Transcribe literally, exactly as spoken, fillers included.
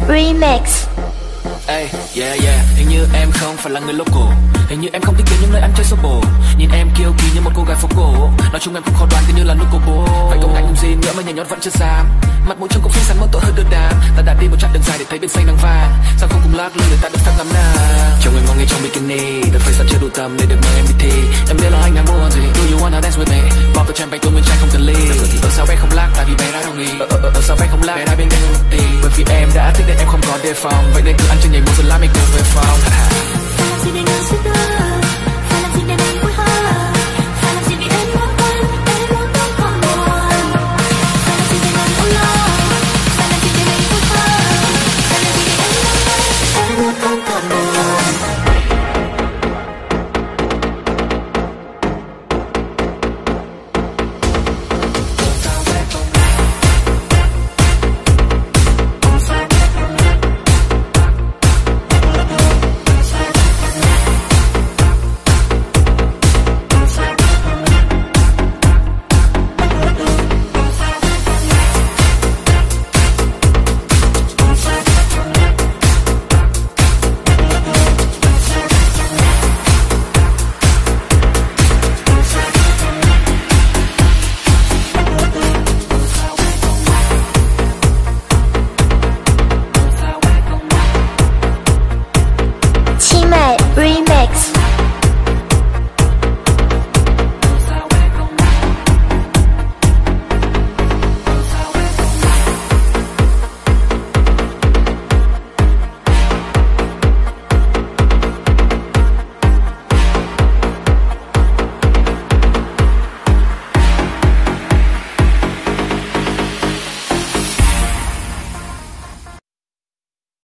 Remix. Ê, yeah yeah, hình như em không phải là người local. Hình như em không thích đến những nơi ăn chơi xô bồ. Nhìn em kiêu kỳ như một cô gái phố cổ. Nói chung em cũng khó đoán cứ như là nút cô bố. Vậy công ngại gì nữa mà nhảy nhót vẫn chưa dám. Mặt mũi trông cũng xinh xắn mỗi tội hơi đưa đám. Ta đã đi một chặng đường dài để thấy bên xanh nắng vàng. Sao không cùng lắc lư để ta được phép ngắm nàng. Cho người ngon nghe trong bikini. Đợt phải sắp chưa đủ tầm để được mời em đi thi. Em biết là anh đang muốn gì. Do you wanna dance with me? Bao tôi champagne tôi nguyên trai không cần ly. Giờ thì ở sao bé không lắc tại vì bé đã đồng ý. Ở, ở, ở sao bé không lắc bé đã bên đây một tí. Bởi vì em đã thích nên em không có đề phòng. Vậy nên cứ ăn chơi nhảy múa rồi làm mình cùng về phòng. Fancy being a superstar.